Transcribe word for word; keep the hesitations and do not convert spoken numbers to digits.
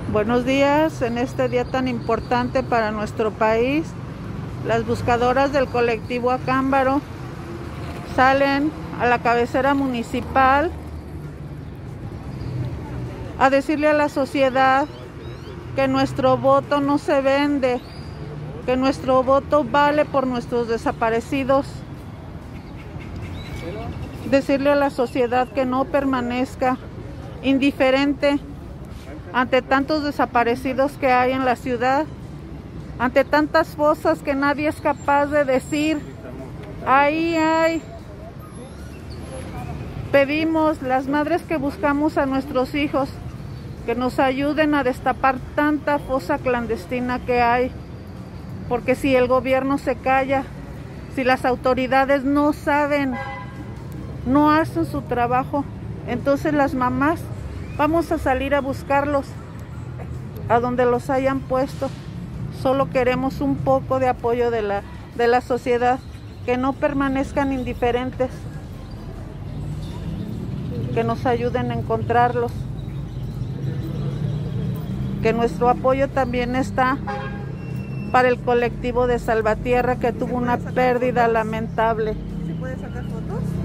Buenos días, en este día tan importante para nuestro país, las buscadoras del colectivo Acámbaro salen a la cabecera municipal a decirle a la sociedad que nuestro voto no se vende, que nuestro voto vale por nuestros desaparecidos. Decirle a la sociedad que no permanezca indiferente ante tantos desaparecidos que hay en la ciudad, ante tantas fosas que nadie es capaz de decir, ahí hay. Pedimos, las madres que buscamos a nuestros hijos, que nos ayuden a destapar tanta fosa clandestina que hay, porque si el gobierno se calla, si las autoridades no saben, no hacen su trabajo, entonces las mamás vamos a salir a buscarlos a donde los hayan puesto. Solo queremos un poco de apoyo de la, de la sociedad, que no permanezcan indiferentes, que nos ayuden a encontrarlos, que nuestro apoyo también está para el colectivo de Salvatierra, que tuvo una pérdida lamentable. ¿Se puede sacar fotos?